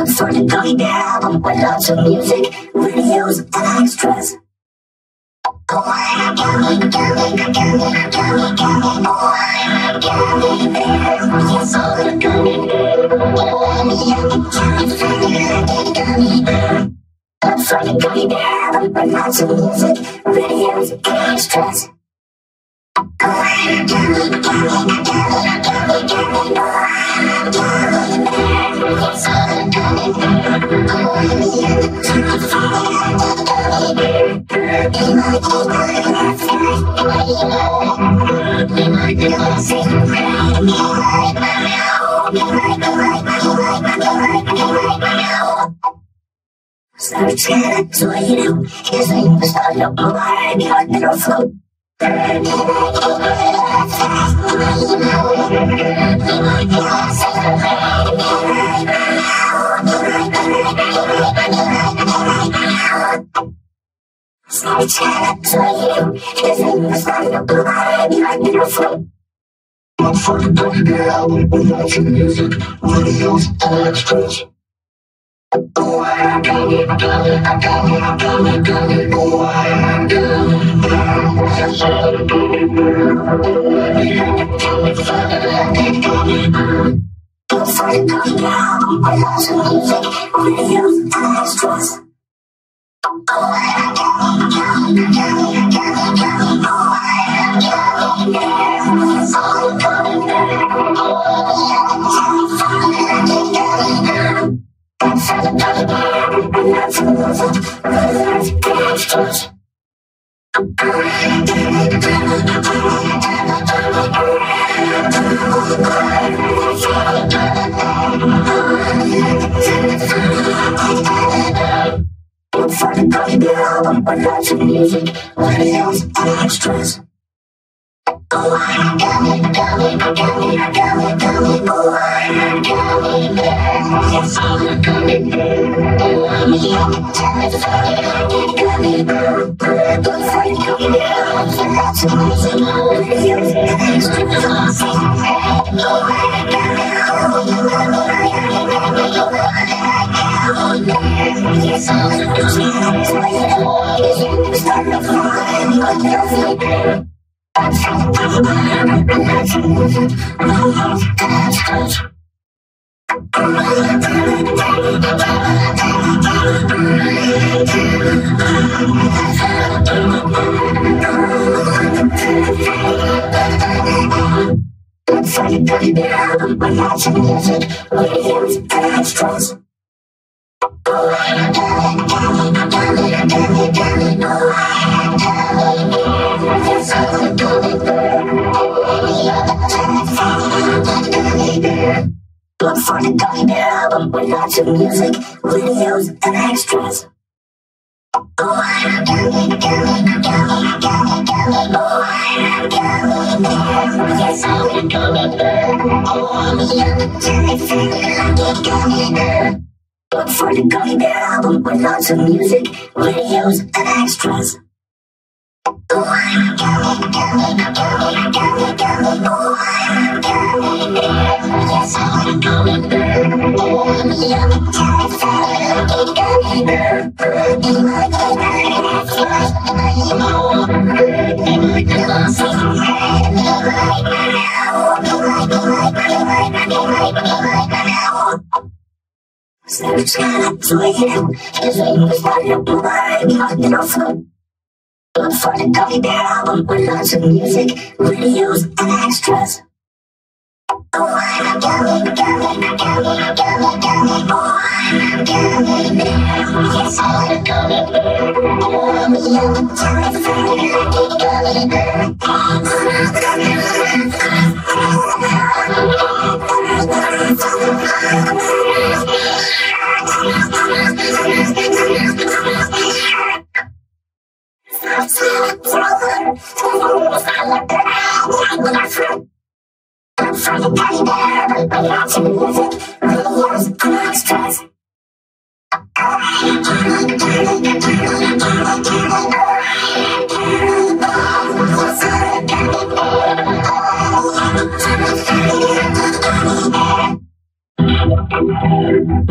Look for the Gummy Bear album with lots of music, videos, and extras. Oh, I'm a gummy, gummy, gummy, gummy, gummy. Oh, I'm a gummy bear. Yes, I'm a gummy bear. Oh, I'm a yummy, yummy, yummy, gummy bear. Look for the Gummy Bear album with lots of music, videos, and extras. Oh, I'm a gummy, gummy, gummy, gummy, gummy. Oh, I'm a gummy bear. Yes, I'm a gummy bear. Oh, I'm a yummy, yummy, yummy, gummy bear. Snapchat, so you know, his name was not up alive, behind middle float. Snapchat, so you know, his name was not up alive, behind middle float. Look for the Gummy Bear album with lots of music, videos, and extras. Oh, I'm a gummy, gummy, gummy, gummy, gummy. Oh, I'm a gummy bear. Yes, I'm a gummy bear. Oh, I'm a yummy, yummy, gummy bear. Look for the Gummy Bear album with lots of music, videos, and extras. Oh, I'm a gummy, gummy, gummy, gummy, gummy. Oh, I'm a gummy bear. Yes, I'm a gummy bear. Oh, I'm a yummy, gummy bear. Look for the Gummy Bear album with lots of music, videos, and extras. Oh, I'm a gummy, gummy, gummy, gummy, gummy. Look for the Gummy Bear album with lots of music, videos, and extras. Oh, I'm a gummy, gummy, gummy, gummy, gummy. Oh, I'm a gummy bear. Yes, I'm a gummy bear. Oh, I'm a yummy, yummy, gummy bear. Look for the Gummy Bear album with lots of music, videos, and extras. Oh, I'm a gummy, yes, I'm a gummy. Start the fire, but never bear. I'm from the Gummy Bear album with lots of music, videos, and extras. Look for the Gummy Bear album with lots of music, videos, and extras. Oh, I'm a gummy, gummy, gummy, gummy, gummy. Oh, I'm a gummy bear. Yes, I'm a gummy bear. Oh, I'm a yummy, gummy bear. Look for the Gummy Bear album with lots of music, videos, and extras. Oh, I'm a gummy, gummy, gummy, gummy, gummy. Oh, I'm a gummy bear. Yes, I'm a gummy bear. Oh, I'm a yummy, gummy bear. Look for the Gummy Bear album with lots of music, videos, and extras. Oh, I'm a gummy, gummy, gummy, gummy, gummy. Oh, I'm a gummy bear. Yes, I'm a gummy bear. Oh, I'm a yummy, yummy, gummy bear. In my Snapchat, so you know, his name was not up alive, behind middle float. Look for the Gummy Bear album with lots of music, videos, and extras. Oh, I'm a gummy, gummy, gummy, gummy, gummy. Oh, I'm a gummy bear. Yes, I'm a gummy bear. Oh, I'm a yummy, yummy, gummy bear. For the Gummy Bear album with lots of music, videos, and extras. Oh,